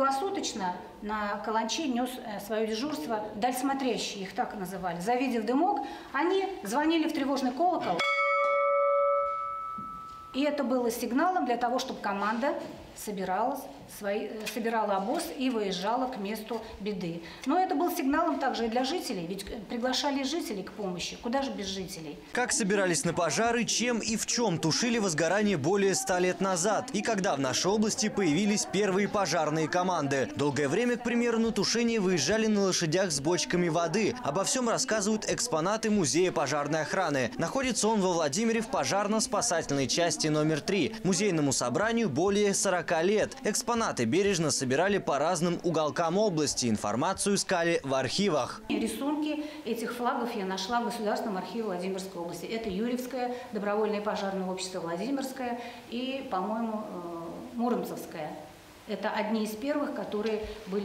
круглосуточно на каланче нес свое дежурство дальсмотрящие, их так называли. Завидев дымок, они звонили в тревожный колокол. И это было сигналом для того, чтобы команда собирала обоз и выезжала к месту беды. Но это был сигналом также и для жителей, ведь приглашали жителей к помощи. Куда же без жителей? Как собирались на пожары, чем и в чем тушили возгорание более 100 лет назад? И когда в нашей области появились первые пожарные команды? Долгое время, к примеру, на тушение выезжали на лошадях с бочками воды. Обо всем рассказывают экспонаты Музея пожарной охраны. Находится он во Владимире в пожарно-спасательной части номер 3. Музейному собранию более 40 лет. Экспонаты бережно собирали по разным уголкам области. Информацию искали в архивах. Рисунки этих флагов я нашла в Государственном архиве Владимирской области. Это Юрьевское добровольное пожарное общество Владимирское и, по-моему, Муромцевское. Это одни из первых, которые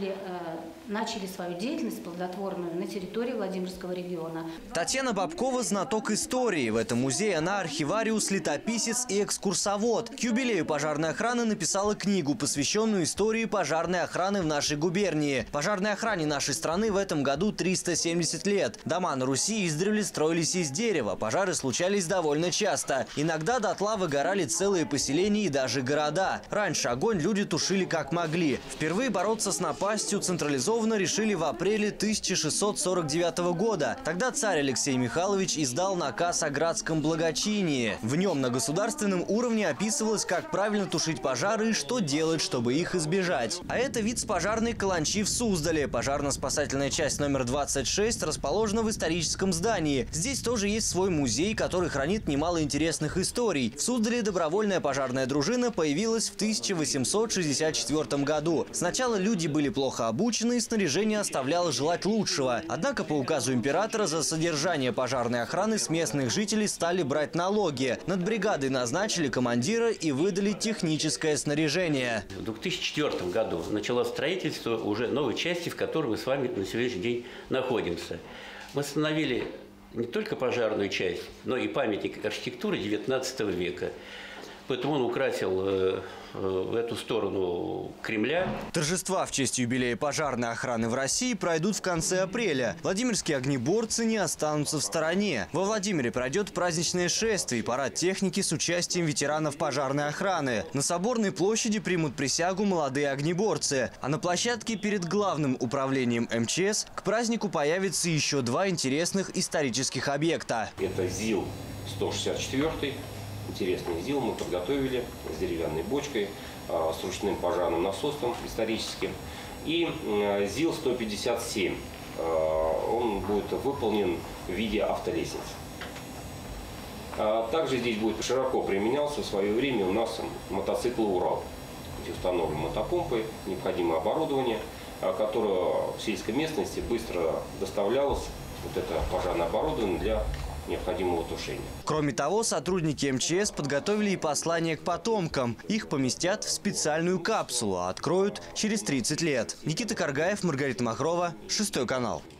начали свою деятельность плодотворную на территории Владимирского региона. Татьяна Бабкова – знаток истории. В этом музее она архивариус, летописец и экскурсовод. К юбилею пожарной охраны написала книгу, посвященную истории пожарной охраны в нашей губернии. Пожарной охране нашей страны в этом году 370 лет. Дома на Руси издревле строились из дерева. Пожары случались довольно часто. Иногда дотла выгорали целые поселения и даже города. Раньше огонь люди тушили как могли. Впервые бороться с напастью централизованно решили в апреле 1649 года. Тогда царь Алексей Михайлович издал наказ о градском благочинии. В нем на государственном уровне описывалось, как правильно тушить пожары и что делать, чтобы их избежать. А это вид с пожарной каланчи в Суздале. Пожарно-спасательная часть номер 26 расположена в историческом здании. Здесь тоже есть свой музей, который хранит немало интересных историй. В Суздале добровольная пожарная дружина появилась в 1864 году. Сначала люди были плохо обучены, и снаряжение оставляло желать лучшего. Однако по указу императора за содержание пожарной охраны с местных жителей стали брать налоги. Над бригадой назначили командира и выдали техническое снаряжение. В 2004 году началось строительство уже новой части, в которой мы с вами на сегодняшний день находимся. Мы восстановили не только пожарную часть, но и памятник архитектуры XIX века. Поэтому он украсил в эту сторону Кремля. Торжества в честь юбилея пожарной охраны в России пройдут в конце апреля. Владимирские огнеборцы не останутся в стороне. Во Владимире пройдет праздничное шествие и парад техники с участием ветеранов пожарной охраны. На Соборной площади примут присягу молодые огнеборцы. А на площадке перед главным управлением МЧС к празднику появится еще два интересных исторических объекта. Это ЗИЛ-164. Интересный ЗИЛ мы подготовили с деревянной бочкой, с ручным пожарным насосом историческим. И ЗИЛ-157. Он будет выполнен в виде автолестницы. Также здесь будет широко применялся в свое время у нас мотоцикл «Урал», где установлены мотопомпы, необходимое оборудование, которое в сельской местности быстро доставлялось, вот это пожарное оборудование, для необходимого тушения. Кроме того, сотрудники МЧС подготовили и послание к потомкам. Их поместят в специальную капсулу, а откроют через 30 лет. Никита Каргаев, Маргарита Махрова, 6 канал.